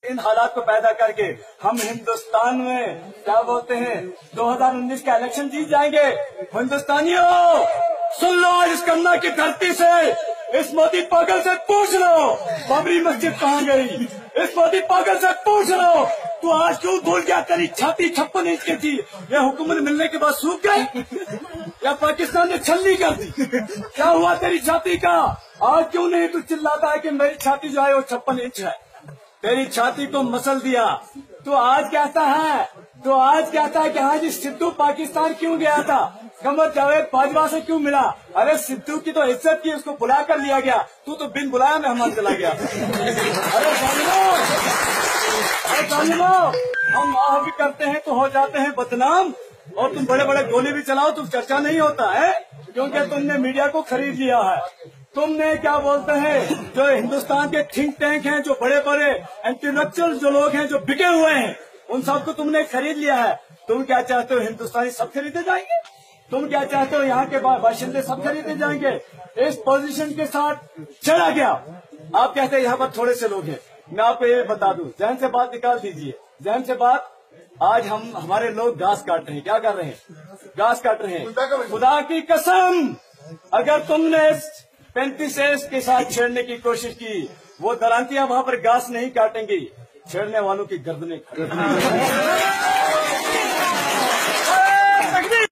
इन हालात को पैदा करके हम हिंदुस्तान में क्या बोलते हैं 2019 का इलेक्शन जीत जाएंगे। हिंदुस्तानियों सुन लो, आज इस कन्ना की धरती से इस मोदी पागल से पूछ लो बाबरी मस्जिद कहाँ गई। इस मोदी पागल से पूछ लो तू आज क्यों भूल गया, तेरी छाती 56 इंच की थी, यह हुकूमत मिलने के बाद सूख गई या पाकिस्तान ने छलनी कर दी? क्या हुआ तेरी छाती का? आज क्यों नहीं तू चिल्लाता है कि मेरी छाती जो है वो 56 इंच है? तेरी छाती को मसल दिया। तो आज कहता है कि हाँ जी सिद्धू पाकिस्तान क्यों गया था, कमर जावेद बाजवा से क्यों मिला? अरे सिद्धू की तो इज्जत की, उसको बुला कर लिया गया, तू तो बिन बुलाया मेहमान चला गया। अरे जालिमो, हम माफ भी करते हैं तो हो जाते हैं बदनाम, और तुम बड़े बड़े गोली भी चलाओ तो चर्चा नहीं होता है, क्योंकि तुमने मीडिया को खरीद लिया है। तुमने क्या बोलते हैं जो हिंदुस्तान के थिंक टैंक हैं, जो बड़े बड़े इंटेलेक्चुअल जो लोग हैं जो बिके हुए हैं, उन सबको तुमने खरीद लिया है। तुम क्या चाहते हो हिंदुस्तानी सब खरीदे जाएंगे? तुम क्या चाहते हो यहाँ के बाशिंदे सब खरीदे जाएंगे? इस पोजीशन के साथ चला गया। आप कहते हैं यहाँ पर थोड़े से लोग हैं। मैं आपको ये बता दूं, जहन से बात निकाल दीजिए, जहन से बात। आज हमारे लोग घास काट रहे हैं। क्या कर रहे हैं? घास काट रहे हैं। खुदा की कसम, अगर तुमने 35 के साथ छेड़ने की कोशिश की, वो दरांतियां वहां पर घास नहीं काटेंगी, छेड़ने वालों की गर्दनें